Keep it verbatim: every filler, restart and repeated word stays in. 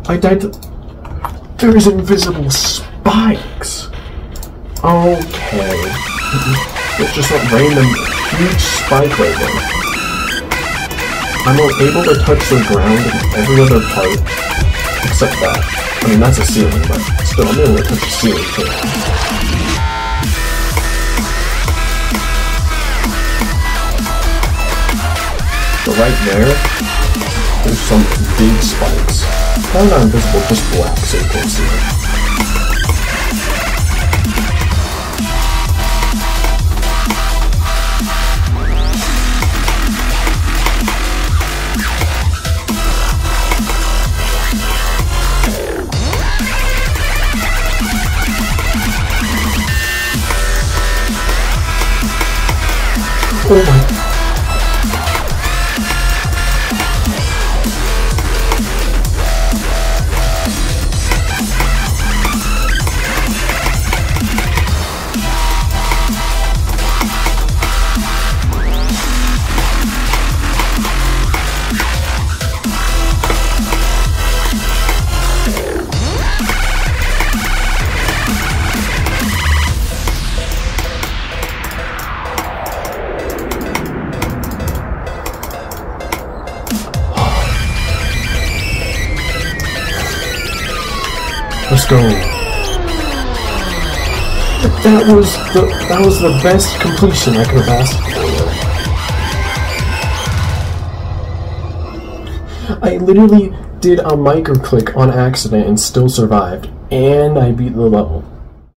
I died to... There's invisible spikes! Okay. It's just a random huge spike right there. I'm able to touch the ground in every other part except that. I mean, that's a ceiling, but still, I'm able to touch the ceiling too. So right there, there's some big spikes. They're not invisible, just black, so you can't see them. Oh my... Let's go. That was the that was the best completion I could have asked for. I literally did a micro click on accident and still survived, and I beat the level.